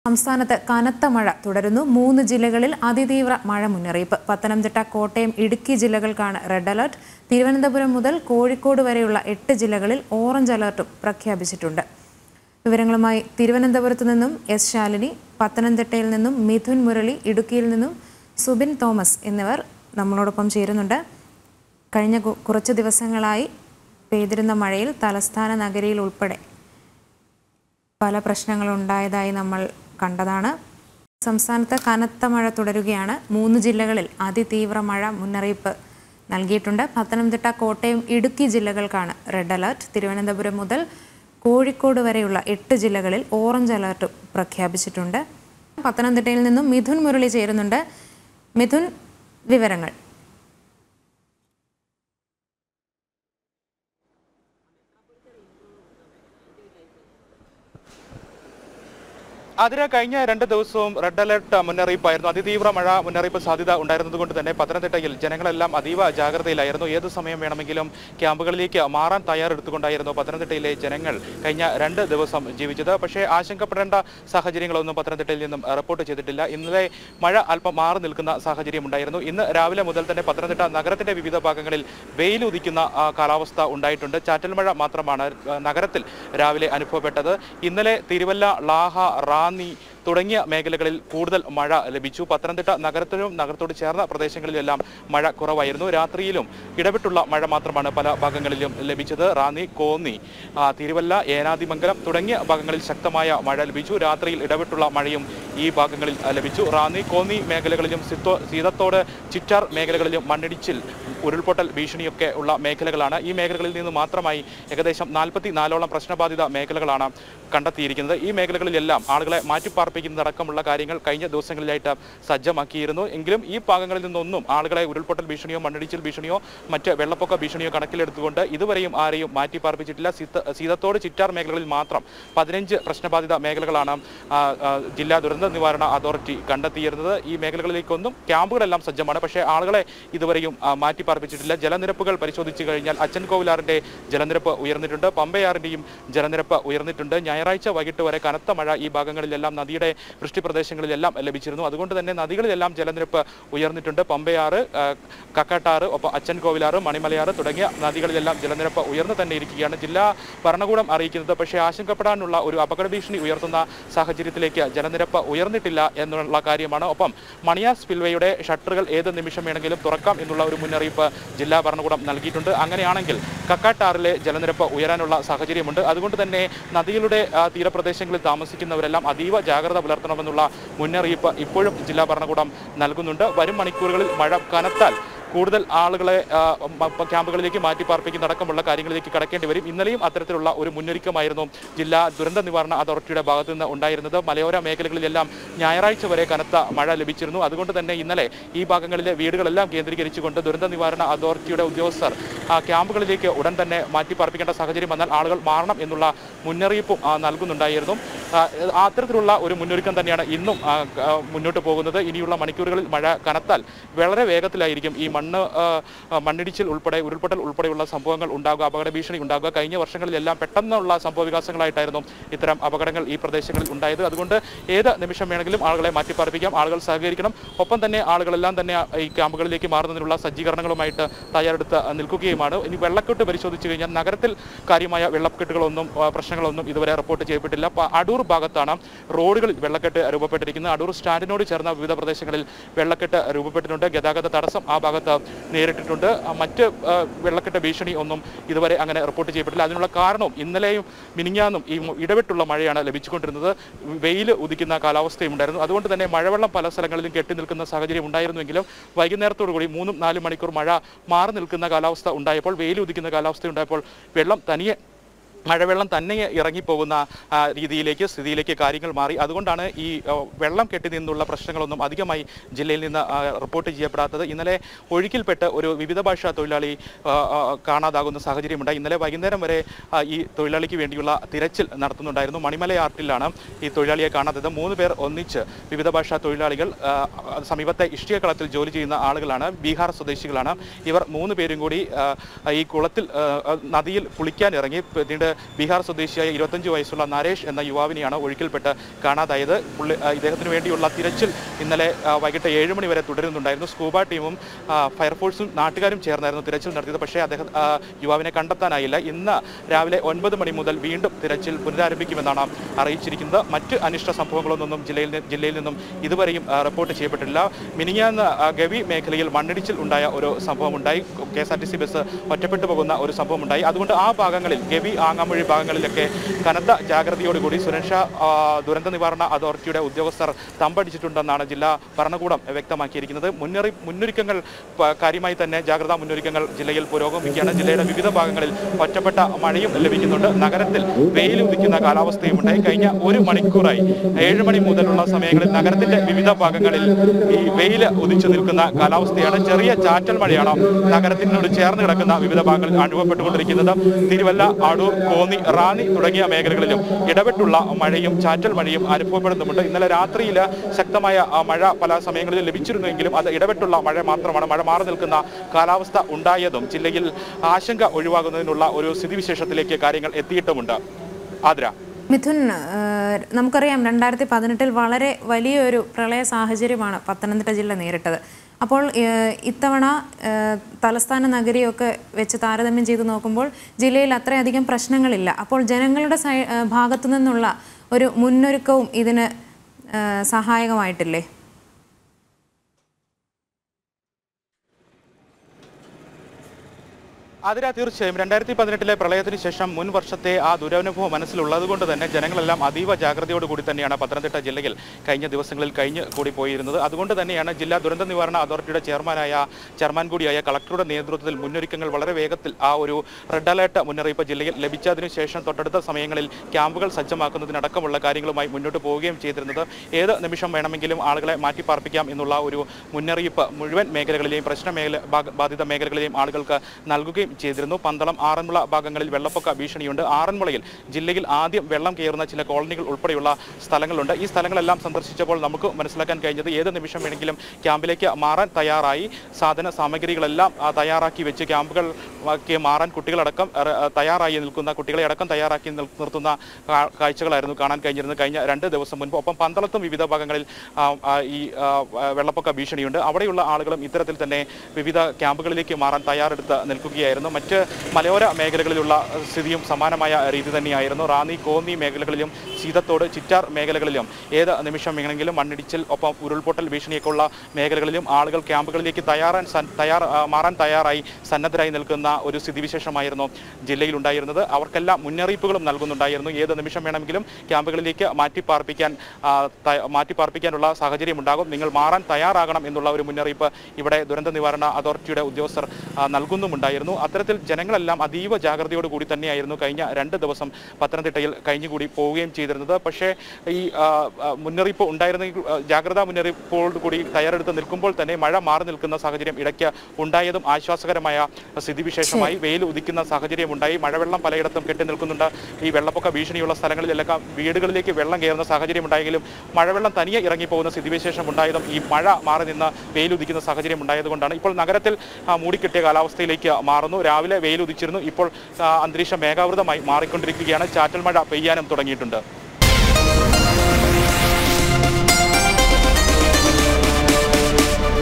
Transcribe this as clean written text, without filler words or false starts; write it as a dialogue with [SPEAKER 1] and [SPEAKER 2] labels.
[SPEAKER 1] സംസ്ഥാനത്ത് കനത്ത മഴ തുടരുന്നു. 3 ജില്ലകളിൽ അതിതീവ്ര മഴ മുന്നറിയിപ്പ്. പത്തനംതിട്ട, കോട്ടയം, ഇടുക്കി ജില്ലകൾക്കാണ് റെഡ് അലർട്ട്. തിരുവനന്തപുരം മുതൽ കോഴിക്കോട് വരെയുള്ള 8 ജില്ലകളിൽ ഓറഞ്ച് അലർട്ടും പ്രഖ്യാപിച്ചിട്ടുണ്ട്. വിവരങ്ങളുമായി തിരുവനന്തപുരത്ത് നിന്നും എസ് ശാലിനി, പത്തനംതിട്ടയിൽ നിന്നും മിഥുൻ മുരളി, ഇടുക്കിയിൽ നിന്നും സുബിൻ തോമസ് എന്നിവർ നമ്മളോടൊപ്പം ചേരുന്നുണ്ട്. കഴിഞ്ഞ കുറച്ച് ദിവസങ്ങളായി പെയ്തിരുന്ന മഴയിൽ തലസ്ഥാന നഗരിയിൽ ഉൾപ്പെടെ പല പ്രശ്നങ്ങളുണ്ടായതായി നമ്മൾ കണ്ടതാണ്. സംസ്ഥാനത്ത് കനത്ത മഴ തുടരുകയാണ്. 3 ജില്ലകളിൽ അതിതീവ്ര മഴ മുന്നറിയിപ്പ് നൽകിയിട്ടുണ്ട്. പത്തനംതിട്ട, കോട്ടയം, ഇടുക്കി ജില്ലകൾക്കാണ് റെഡ് അലർട്ട്. തിരുവനന്തപുരം മുതൽ കോഴിക്കോട് വരെയുള്ള 8 ജില്ലകളിൽ ഓറഞ്ച് അലർട്ടും പ്രഖ്യാപിച്ചിട്ടുണ്ട്. പത്തനംതിട്ടയിൽ നിന്നും മിഥുൻ മുരളി ചേരുന്നുണ്ട്. മിഥുൻ, വിവരങ്ങൾ.
[SPEAKER 2] അതിന് കഴിഞ്ഞ 2 ദിവസവും റെഡ് അലർട്ട് മുന്നറിയിപ്പായിരുന്നു. അതിതീവ്ര മഴ മുന്നറിയിപ്പ് സാധ്യത ഉണ്ടായിരുന്നതുകൊണ്ട് തന്നെ പത്തനംതിട്ടയിൽ ജനങ്ങളെല്ലാം അതീവ ജാഗ്രതയിലായിരുന്നു. ഏതു സമയം വേണമെങ്കിലും ക്യാമ്പുകളിലേക്ക് മാറാൻ തയ്യാറെടുത്തുകൊണ്ടായിരുന്നു പത്തനംതിട്ടയിലെ ജനങ്ങൾ കഴിഞ്ഞ 2 ദിവസം ജീവിച്ചത്. പക്ഷേ ആശങ്കപ്പെടേണ്ട സാഹചര്യങ്ങളൊന്നും പത്തനംതിട്ടയിൽ നിന്നും റിപ്പോർട്ട് ചെയ്തിട്ടില്ല. ഇന്നലെ മഴ അല്പം മാറി നിൽക്കുന്ന സാഹചര്യം ഉണ്ടായിരുന്നു. ഇന്ന് രാവിലെ മുതൽ തന്നെ പത്തനംതിട്ട നഗരത്തിന്റെ വിവിധ ഭാഗങ്ങളിൽ വെയിലുദിക്കുന്ന കാലാവസ്ഥ ഉണ്ടായിട്ടുണ്ട്. ചാറ്റൽ മഴ മാത്രമാണ് നഗരത്തിൽ രാവിലെ അനുഭവപ്പെട്ടത്. ഇന്നലെ തിരുവല്ല, ലാഹ, റാന്നി തുടങ്ങിയ മേഖലകളിൽ കൂടുതൽ മഴ ലഭിച്ചു. പത്തനംതിട്ട നഗരത്തിലും നഗരത്തോട് ചേർന്ന പ്രദേശങ്ങളിലെല്ലാം മഴ കുറവായിരുന്നു. രാത്രിയിലും ഇടവിട്ടുള്ള മഴ മാത്രമാണ് പല ഭാഗങ്ങളിലും ലഭിച്ചത്. റാന്നി, കോന്നി, തിരുവല്ല, ഏനാദിമംഗലം തുടങ്ങിയ ഭാഗങ്ങളിൽ ശക്തമായ മഴ ലഭിച്ചു. രാത്രിയിൽ ഇടവിട്ടുള്ള മഴയും ഈ ഭാഗങ്ങളിൽ ലഭിച്ചു. റാന്നി, കോന്നി മേഖലകളിലും സീതത്തോട്, ചിറ്റാർ മേഖലകളിലും മണ്ണിടിച്ചിൽ, ഉരുൾപൊട്ടൽ ഭീഷണിയൊക്കെ ഉള്ള മേഖലകളാണ്. ഈ മേഖലകളിൽ നിന്ന് മാത്രമായി ഏകദേശം 44ഓളം പ്രശ്നബാധിത മേഖലകളാണ് കണ്ടെത്തിയിരിക്കുന്നത്. ഈ മേഖലകളിലെല്ലാം ആളുകളെ മാറ്റിപ്പാർപ്പിക്കുന്നതടക്കമുള്ള കാര്യങ്ങൾ കഴിഞ്ഞ ദിവസങ്ങളിലായിട്ട് സജ്ജമാക്കിയിരുന്നു. എങ്കിലും ഈ ഭാഗങ്ങളിൽ നിന്നൊന്നും ആളുകളെ ഉരുൾപൊട്ടൽ ഭീഷണിയോ മണ്ണിടിച്ചിൽ ഭീഷണിയോ മറ്റ് വെള്ളപ്പൊക്ക ഭീഷണിയോ കണക്കിലെടുത്തുകൊണ്ട് ഇതുവരെയും ആരെയും മാറ്റിപ്പാർപ്പിച്ചിട്ടില്ല. സീതത്തോട്, ചിറ്റാർ മേഖലകളിൽ മാത്രം 15 പ്രശ്നബാധിത മേഖലകളാണ് ജില്ലാ ദുരന്ത നിവാരണ അതോറിറ്റി കണ്ടെത്തിയിരുന്നത്. ഈ മേഖലകളിലേക്കൊന്നും ക്യാമ്പുകളെല്ലാം സജ്ജമാണ്. പക്ഷേ ആളുകളെ ഇതുവരെയും മാറ്റിപ്പാർപ്പിച്ചിട്ടില്ല. ജലനിരപ്പുകൾ പരിശോധിച്ചു കഴിഞ്ഞാൽ അച്ചൻകോവിലാറിന്റെ ജലനിരപ്പ് ഉയർന്നിട്ടുണ്ട്. പമ്പയാറിന്റെയും ജലനിരപ്പ് ഉയർന്നിട്ടുണ്ട്. ഞായറാഴ്ച വൈകിട്ട് വരെ കനത്ത മഴ ഈ ഭാഗങ്ങളിലെല്ലാം നദിയുടെ വൃഷ്ടിപ്രദേശങ്ങളിലെല്ലാം ലഭിച്ചിരുന്നു. അതുകൊണ്ട് തന്നെ നദികളിലെല്ലാം ജലനിരപ്പ് ഉയർന്നിട്ടുണ്ട്. പമ്പയാറ്, കക്കാട്ടാറ്, ഒപ്പം അച്ചൻകോവിലാറ്, മണിമലയാറ് തുടങ്ങിയ നദികളിലെല്ലാം ജലനിരപ്പ് ഉയർന്നു തന്നെ ഇരിക്കുകയാണ്. ജില്ലാ ഭരണകൂടം അറിയിക്കുന്നത്. പക്ഷേ ആശങ്കപ്പെടാനുള്ള ഒരു അപകട ഭീഷണി ഉയർത്തുന്ന സാഹചര്യത്തിലേക്ക് ജലനിരപ്പ് ഉയർന്നിട്ടില്ല എന്നുള്ള കാര്യമാണ്. ഒപ്പം മണിയാർ സ്പിൽവേയുടെ ഷട്ടറുകൾ ഏത് നിമിഷം വേണമെങ്കിലും തുറക്കാം എന്നുള്ള ഒരു മുന്നറിയിപ്പ് ജില്ലാ ഭരണകൂടം നൽകിയിട്ടുണ്ട്. അങ്ങനെയാണെങ്കിൽ കക്കാട്ടാറിലെ ജലനിരപ്പ് ഉയരാനുള്ള സാഹചര്യമുണ്ട്. അതുകൊണ്ട് തന്നെ നദികളുടെ തീരപ്രദേശങ്ങളിൽ താമസിക്കുന്നവരെല്ലാം അതീവ ജാഗ്രത പുലർത്തണമെന്നുള്ള മുന്നറിയിപ്പ് ഇപ്പോഴും ജില്ലാ ഭരണകൂടം നൽകുന്നുണ്ട്. വരും മണിക്കൂറുകളിൽ മഴ കനത്താൽ കൂടുതൽ ആളുകളെ ക്യാമ്പുകളിലേക്ക് മാറ്റിപ്പാർപ്പിക്കുന്നതടക്കമുള്ള കാര്യങ്ങളിലേക്ക് കടക്കേണ്ടി വരും. ഇന്നലെയും അത്തരത്തിലുള്ള ഒരു മുന്നൊരുക്കമായിരുന്നു ജില്ലാ ദുരന്ത നിവാരണ അതോറിറ്റിയുടെ ഭാഗത്തു നിന്ന് ഉണ്ടായിരുന്നത്. മലയോര മേഖലകളിലെല്ലാം ഞായറാഴ്ച വരെ കനത്ത മഴ ലഭിച്ചിരുന്നു. അതുകൊണ്ട് തന്നെ ഇന്നലെ ഈ ഭാഗങ്ങളിലെ വീടുകളെല്ലാം കേന്ദ്രീകരിച്ചുകൊണ്ട് ദുരന്ത നിവാരണ അതോറിറ്റിയുടെ ഉദ്യോഗസ്ഥർ ക്യാമ്പുകളിലേക്ക് ഉടൻ തന്നെ മാറ്റിപ്പാർപ്പിക്കേണ്ട സാഹചര്യം വന്നാൽ ആളുകൾ മാറണം എന്നുള്ള മുന്നറിയിപ്പും നൽകുന്നുണ്ടായിരുന്നു. അത്തരത്തിലുള്ള ഒരു മുന്നൊരുക്കം തന്നെയാണ് ഇന്നും മുന്നോട്ട് പോകുന്നത്. ഇനിയുള്ള മണിക്കൂറുകളിൽ മഴ കനത്താൽ വളരെ വേഗത്തിലായിരിക്കും ഈ മണ്ണിടിച്ചിൽ ഉൾപ്പെടെ ഉരുൾപൊട്ടൽ ഉൾപ്പെടെയുള്ള സംഭവങ്ങൾ ഉണ്ടാകുക, അപകട ഭീഷണി ഉണ്ടാകുക. കഴിഞ്ഞ വർഷങ്ങളിലെല്ലാം പെട്ടെന്നുള്ള സംഭവ വികാസങ്ങളായിട്ടായിരുന്നു ഇത്തരം അപകടങ്ങൾ ഈ പ്രദേശങ്ങളിൽ ഉണ്ടായത്. അതുകൊണ്ട് ഏത് നിമിഷം വേണമെങ്കിലും ആളുകളെ മാറ്റിപ്പാർപ്പിക്കാം. ആളുകൾ സഹകരിക്കണം. ഒപ്പം തന്നെ ആളുകളെല്ലാം തന്നെ ഈ ക്യാമ്പുകളിലേക്ക് മാറുന്നതിനുള്ള സജ്ജീകരണങ്ങളുമായിട്ട് തയ്യാറെടുത്ത് നിൽക്കുകയുമാണ്. ഇനി വെള്ളക്കെട്ട് പരിശോധിച്ചു കഴിഞ്ഞാൽ നഗരത്തിൽ കാര്യമായ വെള്ളക്കെട്ടുകളൊന്നും പ്രശ്നങ്ങളൊന്നും ഇതുവരെ റിപ്പോർട്ട് ചെയ്യപ്പെട്ടില്ല. അടൂർ ഭാഗത്താണ് റോഡുകളിൽ വെള്ളക്കെട്ട് രൂപപ്പെട്ടിരിക്കുന്നത്. അടൂർ സ്റ്റാൻഡിനോട് ചേർന്ന വിവിധ പ്രദേശങ്ങളിൽ വെള്ളക്കെട്ട് രൂപപ്പെട്ടിട്ടുണ്ട്. ഗതാഗത തടസ്സം ആ ഭാഗത്ത് നേരിട്ടിട്ടുണ്ട്. മറ്റ് വെള്ളക്കെട്ട് ഭീഷണി ഒന്നും ഇതുവരെ അങ്ങനെ റിപ്പോർട്ട് ചെയ്യപ്പെട്ടില്ല. അതിനുള്ള കാരണവും ഇന്നലെയും മിനിഞ്ഞാന്നും ഈ ഇടവിട്ടുള്ള മഴയാണ് ലഭിച്ചുകൊണ്ടിരുന്നത്. വെയിൽ ഉദിക്കുന്ന കാലാവസ്ഥയും ഉണ്ടായിരുന്നു. അതുകൊണ്ട് തന്നെ മഴവെള്ളം പല സ്ഥലങ്ങളിലും കെട്ടി നിൽക്കുന്ന സാഹചര്യം ഉണ്ടായിരുന്നുവെങ്കിലും വൈകുന്നേരത്തോടു കൂടി 3-4 മണിക്കൂർ മഴ മാറി നിൽക്കുന്ന കാലാവസ്ഥ ഉണ്ടായപ്പോൾ, വെയിൽ ഉദിക്കുന്ന കാലാവസ്ഥ ഉണ്ടായപ്പോൾ മഴവെള്ളം തന്നെ ഇറങ്ങിപ്പോകുന്ന സ്ഥിതിയിലേക്ക് കാര്യങ്ങൾ മാറി. അതുകൊണ്ടാണ് ഈ വെള്ളം കെട്ടി നിന്നുള്ള പ്രശ്നങ്ങളൊന്നും അധികമായി ജില്ലയിൽ നിന്ന് റിപ്പോർട്ട് ചെയ്യപ്പെടാത്തത്. ഇന്നലെ ഒഴുക്കിൽപ്പെട്ട് ഒരു വിവിധ ഭാഷാ തൊഴിലാളി കാണാതാകുന്ന സാഹചര്യമുണ്ടായി. ഇന്നലെ വൈകുന്നേരം വരെ ഈ തൊഴിലാളിക്ക് വേണ്ടിയുള്ള തിരച്ചിൽ നടത്തുന്നുണ്ടായിരുന്നു. മണിമലയാറിലാണ് ഈ തൊഴിലാളിയെ കാണാത്തത്. 3 പേർ ഒന്നിച്ച് വിവിധ ഭാഷാ തൊഴിലാളികൾ സമീപത്തെ ഇഷ്ടികക്കളത്തിൽ ജോലി ചെയ്യുന്ന ആളുകളാണ്. ബീഹാർ സ്വദേശികളാണ്. ഇവർ 3 പേരും കൂടി ഈ കുളത്തിൽ നദിയിൽ കുളിക്കാൻ ഇറങ്ങി. പിന്നീട് ബീഹാർ സ്വദേശിയായ 25 വയസ്സുള്ള നരേഷ് എന്ന യുവാവിനെയാണ് ഒഴുക്കിൽപ്പെട്ട് കാണാതായത്. ഇദ്ദേഹത്തിന് വേണ്ടിയുള്ള തിരച്ചിൽ ഇന്നലെ വൈകിട്ട് 7 മണി വരെ തുടരുന്നുണ്ടായിരുന്നു. സ്കൂബ ടീമും ഫയർഫോഴ്സും നാട്ടുകാരും ചേർന്നായിരുന്നു തിരച്ചിൽ നടത്തിയത്. പക്ഷേ യുവാവിനെ കണ്ടെത്താനായില്ല. ഇന്ന് രാവിലെ 9 മണി മുതൽ വീണ്ടും തിരച്ചിൽ പുനരാരംഭിക്കുമെന്നാണ് അറിയിച്ചിരിക്കുന്നത്. മറ്റ് അനിഷ്ട സംഭവങ്ങളൊന്നും ജില്ലയിൽ നിന്നും ഇതുവരെയും റിപ്പോർട്ട് ചെയ്യപ്പെട്ടില്ല. മിനിഞ്ഞാന്ന് ഗവി മേഖലയിൽ മണ്ണിടിച്ചിൽ ഉണ്ടായ ഒരു സംഭവമുണ്ടായി. KSRTC ബസ് ഒറ്റപ്പെട്ടു പോകുന്ന ഒരു സംഭവമുണ്ടായി. അതുകൊണ്ട് ആ ഭാഗങ്ങളിൽ ഗവി ആങ്ങാമൊഴി ഭാഗങ്ങളിലൊക്കെ കനത്ത ജാഗ്രതയോടുകൂടി സുരക്ഷാ ദുരന്ത നിവാരണ അതോറിറ്റിയുടെ ഉദ്യോഗസ്ഥർ തമ്പടിച്ചിട്ടുണ്ടെന്നാണ് ജില്ലാ ഭരണകൂടം വ്യക്തമാക്കിയിരിക്കുന്നത്. മുന്നൊരുക്കങ്ങൾ കാര്യമായി തന്നെ ജാഗ്രതാ മുന്നൊരുക്കങ്ങൾ ജില്ലയിൽ പുരോഗമിക്കുകയാണ്. ജില്ലയുടെ വിവിധ ഭാഗങ്ങളിൽ ഒറ്റപ്പെട്ട മഴയും ലഭിക്കുന്നുണ്ട്. നഗരത്തിൽ വെയിൽ ഉദിക്കുന്ന കാലാവസ്ഥയും ഉണ്ടായി. കഴിഞ്ഞ 1 മണിക്കൂറായി 7 മണി മുതലുള്ള സമയങ്ങളിൽ നഗരത്തിന്റെ വിവിധ ഭാഗങ്ങളിൽ ഈ വെയിൽ ഉദിച്ചു നിൽക്കുന്ന കാലാവസ്ഥയാണ്. ചെറിയ ചാറ്റൽ മഴയാണ് നഗരത്തിനോട് ചേർന്ന് കിടക്കുന്ന വിവിധ ഭാഗങ്ങളിൽ അനുഭവപ്പെട്ടുകൊണ്ടിരിക്കുന്നത്. തിരുവല്ല, അടൂർ, കോന്നി, റാന്നി തുടങ്ങിയ മേഖലകളിലും ഇടപെട്ടുള്ള മഴയും ചാറ്റൽ മഴയും അനുഭവപ്പെടുന്നുമുണ്ട്. ഇന്നലെ രാത്രിയിൽ ശക്തമായ മഴ പല സമയങ്ങളിൽ ലഭിച്ചിരുന്നുവെങ്കിലും അത് ഇടപെട്ടുള്ള മഴ മാത്രമാണ്. മഴ മാറി നിൽക്കുന്ന കാലാവസ്ഥ ഉണ്ടായതും ജില്ലയിൽ ആശങ്ക ഒഴിവാകുന്നതിനുള്ള ഒരു സ്ഥിതിവിശേഷത്തിലേക്ക് കാര്യങ്ങൾ എത്തിയിട്ടുമുണ്ട്. ആതിര.
[SPEAKER 1] മിഥുൻ, നമുക്കറിയാം 2018 വളരെ വലിയൊരു പ്രളയ സാഹചര്യമാണ് പത്തനംതിട്ട ജില്ല നേരിട്ടത്. അപ്പോൾ ഇത്തവണ തലസ്ഥാന നഗരിയൊക്കെ വെച്ച് താരതമ്യം ചെയ്ത് നോക്കുമ്പോൾ ജില്ലയിൽ അത്രയധികം പ്രശ്നങ്ങളില്ല. അപ്പോൾ ജനങ്ങളുടെ ഭാഗത്തു നിന്നുള്ള ഒരു മുന്നൊരുക്കവും ഇതിന് സഹായകമായിട്ടില്ലേ?
[SPEAKER 2] അതിരാ, തീർച്ചയായും 2018 പ്രളയത്തിന് ശേഷം മുൻ വർഷത്തെ ആ ദുരനുഭവം മനസ്സിലുള്ളത് കൊണ്ട് തന്നെ ജനങ്ങളെല്ലാം അതീവ ജാഗ്രതയോടുകൂടി തന്നെയാണ് പത്തനംതിട്ട ജില്ലയിൽ കഴിഞ്ഞ ദിവസങ്ങളിൽ കൂടി പോയിരുന്നത്. അതുകൊണ്ട് തന്നെയാണ് ജില്ലാ ദുരന്ത നിവാരണ അതോറിറ്റിയുടെ ചെയർമാൻ കൂടിയായ കളക്ടറുടെ നേതൃത്വത്തിൽ മുന്നൊരുക്കങ്ങൾ വളരെ വേഗത്തിൽ ആ ഒരു റെഡ് അലേർട്ട് മുന്നറിയിപ്പ് ജില്ലയിൽ ലഭിച്ചതിനു ശേഷം തൊട്ടടുത്ത സമയങ്ങളിൽ ക്യാമ്പുകൾ സജ്ജമാക്കുന്നതിനടക്കമുള്ള കാര്യങ്ങളുമായി മുന്നോട്ട് പോവുകയും ചെയ്തിരുന്നത്. ഏത് നിമിഷം വേണമെങ്കിലും ആളുകളെ മാറ്റിപ്പാർപ്പിക്കാം എന്നുള്ള ഒരു മുന്നറിയിപ്പ് മുഴുവൻ മേഖലകളിലെയും ബാധിത മേഖലകളിലെയും ആളുകൾക്ക് നൽകുകയും ചെയ്തിരുന്നു. പന്തളം, ആറന്മുള ഭാഗങ്ങളിൽ വെള്ളപ്പൊക്ക ഭീഷണിയുണ്ട്. ആറന്മുളയിൽ ജില്ലയിൽ ആദ്യം വെള്ളം കയറുന്ന ചില കോളനികൾ ഉൾപ്പെടെയുള്ള സ്ഥലങ്ങളുണ്ട്. ഈ സ്ഥലങ്ങളെല്ലാം സന്ദർശിച്ചപ്പോൾ നമുക്ക് മനസ്സിലാക്കാൻ കഴിഞ്ഞത് ഏത് നിമിഷം വേണമെങ്കിലും ക്യാമ്പിലേക്ക് മാറാൻ തയ്യാറായി സാധന സാമഗ്രികളെല്ലാം തയ്യാറാക്കി വെച്ച് ക്യാമ്പുകളിലേക്ക് മാറാൻ കുട്ടികളെ അടക്കം തയ്യാറാക്കി നിർത്തുന്ന കാഴ്ചകളായിരുന്നു കാണാൻ കഴിഞ്ഞിരുന്നത് കഴിഞ്ഞ 2 ദിവസം മുൻപ്. ഒപ്പം പന്തളത്തും വിവിധ ഭാഗങ്ങളിൽ ഈ വെള്ളപ്പൊക്ക ഭീഷണിയുണ്ട്. അവിടെയുള്ള ആളുകളും ഇത്തരത്തിൽ തന്നെ വിവിധ ക്യാമ്പുകളിലേക്ക് മാറാൻ തയ്യാറെടുത്ത് നിൽക്കുകയായിരുന്നു. മറ്റ് മലയോര മേഖലകളിലുള്ള സ്ഥിതിയും സമാനമായ രീതി തന്നെയായിരുന്നു. റാന്നി, കോന്നി മേഖലകളിലും സീതത്തോട്, ചിറ്റാർ മേഖലകളിലും ഏത് നിമിഷം വേണമെങ്കിലും മണ്ണിടിച്ചിൽ ഒപ്പം ഉരുൾപൊട്ടൽ ഭീഷണിയൊക്കെയുള്ള മേഖലകളിലും ആളുകൾ ക്യാമ്പുകളിലേക്ക് മാറാൻ തയ്യാറായി സന്നദ്ധരായി നിൽക്കുന്ന ഒരു സ്ഥിതിവിശേഷമായിരുന്നു ജില്ലയിലുണ്ടായിരുന്നത്. അവർക്കെല്ലാം മുന്നറിയിപ്പുകളും നൽകുന്നുണ്ടായിരുന്നു. ഏത് നിമിഷം വേണമെങ്കിലും ക്യാമ്പുകളിലേക്ക് മാറ്റിപ്പാർപ്പിക്കാനുള്ള സാഹചര്യം ഉണ്ടാകും, നിങ്ങൾ മാറാൻ തയ്യാറാകണം എന്നുള്ള ഒരു മുന്നറിയിപ്പ് ഇവിടെ ദുരന്ത നിവാരണ അതോറിറ്റിയുടെ ഉദ്യോഗസ്ഥർ നൽകുന്നുമുണ്ടായിരുന്നു. അത്തരത്തിൽ ജനങ്ങളെല്ലാം അതീവ ജാഗ്രതയോടുകൂടി തന്നെയായിരുന്നു കഴിഞ്ഞ 2 ദിവസം പത്തനംതിട്ടയിൽ കഴിഞ്ഞുകൂടി പോവുകയും ചെയ്തിരുന്നത്. പക്ഷേ ഈ മുന്നറിയിപ്പ് ഉണ്ടായിരുന്നെങ്കിൽ ജാഗ്രതാ മുന്നറിയിപ്പോടുകൂടി തയ്യാറെടുത്ത് നിൽക്കുമ്പോൾ തന്നെ മഴ മാറി നിൽക്കുന്ന സാഹചര്യം ഇടയ്ക്ക് ഉണ്ടായതും ആശ്വാസകരമായ സ്ഥിതിവിശേഷമായി. വെയിൽ ഉദിക്കുന്ന സാഹചര്യമുണ്ടായി. മഴവെള്ളം പലയിടത്തും കെട്ടി നിൽക്കുന്നുണ്ട്. ഈ വെള്ളപ്പൊക്ക ഭീഷണിയുള്ള സ്ഥലങ്ങളിലെല്ലാം വീടുകളിലേക്ക് വെള്ളം കയറുന്ന സാഹചര്യം ഉണ്ടായെങ്കിലും മഴവെള്ളം തനിയെ ഇറങ്ങിപ്പോകുന്ന സ്ഥിതിവിശേഷം ഉണ്ടായതും ഈ മഴ മാറി നിന്ന് വെയിൽ ഉദിക്കുന്ന സാഹചര്യം ഉണ്ടായതുകൊണ്ടാണ്. ഇപ്പോൾ നഗരത്തിൽ മൂടിക്കെട്ടിയ കാലാവസ്ഥയിലേക്ക് മാറുന്നു. രാവിലെ വെയിൽ ഉദിച്ചിരുന്നു. ഇപ്പോൾ അന്തരീക്ഷം മേഘാവൃതമായി മാറിക്കൊണ്ടിരിക്കുകയാണ്. ചാറ്റൽ മഴ പെയ്യാനും തുടങ്ങിയിട്ടുണ്ട്.